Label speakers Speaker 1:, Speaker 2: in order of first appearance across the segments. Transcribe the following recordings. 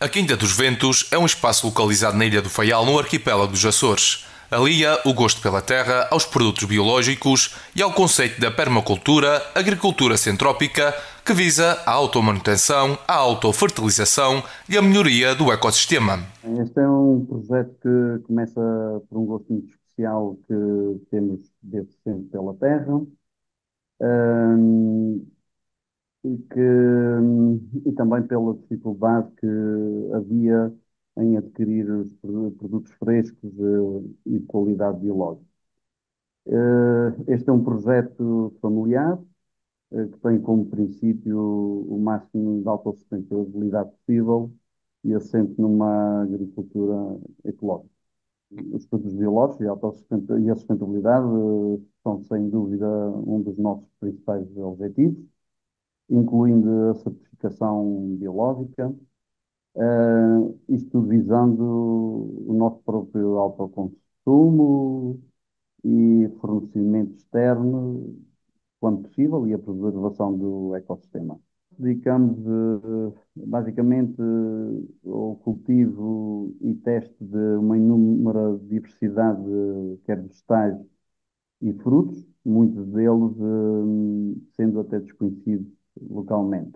Speaker 1: A Quinta dos Ventos é um espaço localizado na Ilha do Faial, no arquipélago dos Açores. Alia o gosto pela terra aos produtos biológicos e ao conceito da permacultura, agricultura centrópica, que visa a automanutenção, a autofertilização e a melhoria do ecossistema.
Speaker 2: Este é um projeto que começa por um gosto muito especial que temos desde sempre pela terra, hum, e também pela dificuldade que havia em adquirir os produtos frescos e de qualidade biológica. Este é um projeto familiar que tem como princípio o máximo de autossustentabilidade possível e assente numa agricultura ecológica. Os produtos biológicos e e a sustentabilidade são, sem dúvida, um dos nossos principais objetivos, incluindo a certificação biológica, isto tudo visando o nosso próprio autoconsumo e fornecimento externo, quando possível, e a preservação do ecossistema. Dedicamos basicamente ao cultivo e teste de uma inúmera diversidade, quer vegetais e frutos, muitos deles sendo até desconhecidos localmente.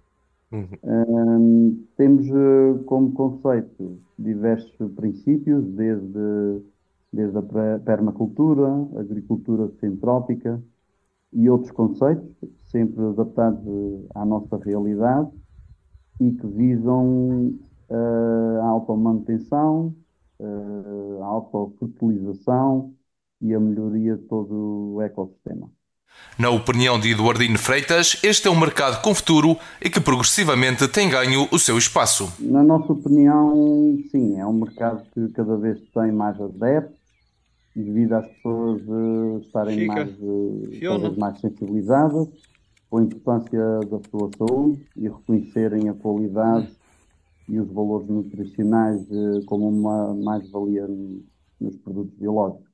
Speaker 2: Temos como conceito diversos princípios, desde a permacultura, agricultura centrópica e outros conceitos, sempre adaptados à nossa realidade e que visam a automanutenção, a autofertilização e a melhoria de todo o ecossistema.
Speaker 1: Na opinião de Eduardino Freitas, este é um mercado com futuro e que progressivamente tem ganho o seu espaço.
Speaker 2: Na nossa opinião, sim, é um mercado que cada vez tem mais adeptos, devido às pessoas estarem
Speaker 3: Chica,
Speaker 2: mais, cada vez
Speaker 3: Fiona.
Speaker 2: mais sensibilizadas com a importância da sua saúde e reconhecerem a qualidade e os valores nutricionais como uma mais-valia nos produtos biológicos.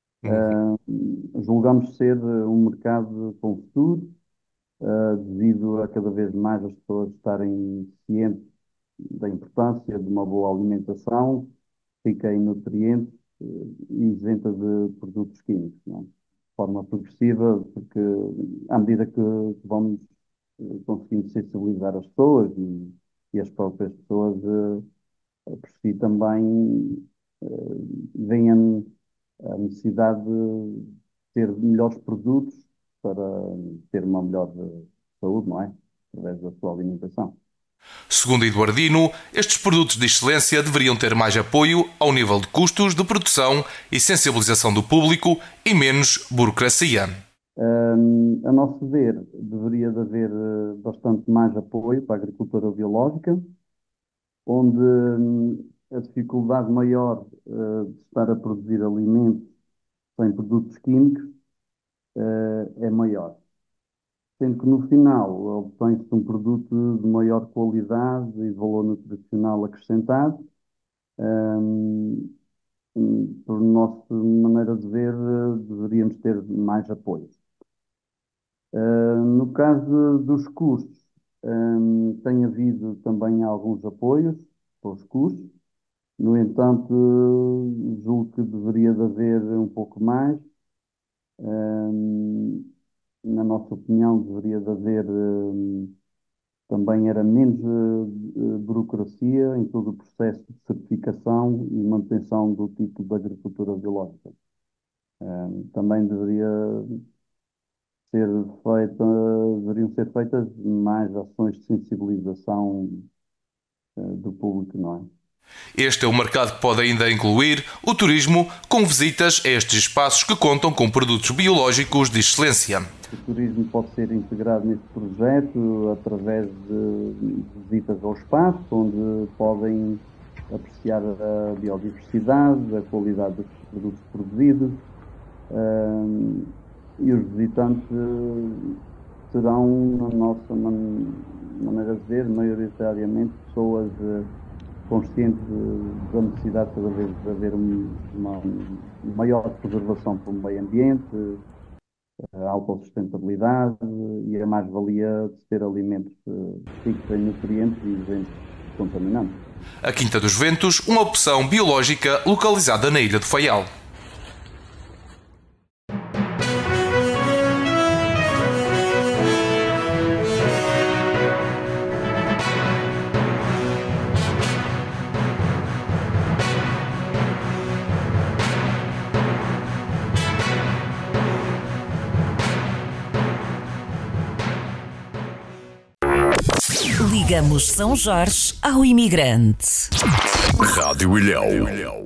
Speaker 2: Julgamos ser um mercado com futuro, devido a cada vez mais as pessoas estarem cientes da importância de uma boa alimentação, rica em nutrientes e isenta de produtos químicos, não é? De forma progressiva, porque à medida que vamos conseguindo sensibilizar as pessoas e as próprias pessoas por si também veem a necessidade de ter melhores produtos para ter uma melhor saúde, não é? Através da sua alimentação.
Speaker 1: Segundo Eduardino, estes produtos de excelência deveriam ter mais apoio ao nível de custos de produção e sensibilização do público e menos burocracia.
Speaker 2: A nosso ver, deveria de haver bastante mais apoio para a agricultura biológica, onde a dificuldade maior de estar a produzir alimentos sem produtos químicos é maior. Sendo que no final obtém-se um produto de maior qualidade e valor nutricional acrescentado. hum, por nossa maneira de ver, deveríamos ter mais apoio. No caso dos custos, tem havido também alguns apoios para os custos. No entanto, julgo que deveria de haver um pouco mais. Hum, Na nossa opinião, deveria de haver também era menos burocracia em todo o processo de certificação e manutenção do tipo de agricultura biológica. Também ser feita, deveriam ser feitas mais ações de sensibilização do público, não é?
Speaker 1: Este é um mercado que pode ainda incluir o turismo com visitas a estes espaços que contam com produtos biológicos de excelência.
Speaker 2: O turismo pode ser integrado neste projeto através de visitas ao espaço, onde podem apreciar a biodiversidade, a qualidade dos produtos produzidos, e os visitantes serão, na nossa maneira de ver, maioritariamente pessoas conscientes da necessidade cada vez de haver uma maior preservação para o meio ambiente, a autossustentabilidade e a mais-valia de ter alimentos ricos em nutrientes e isentos de contaminantes.
Speaker 1: A Quinta dos Ventos, uma opção biológica localizada na Ilha do Faial.
Speaker 3: Ligamos São Jorge ao imigrante.
Speaker 4: Rádio Ilhéu.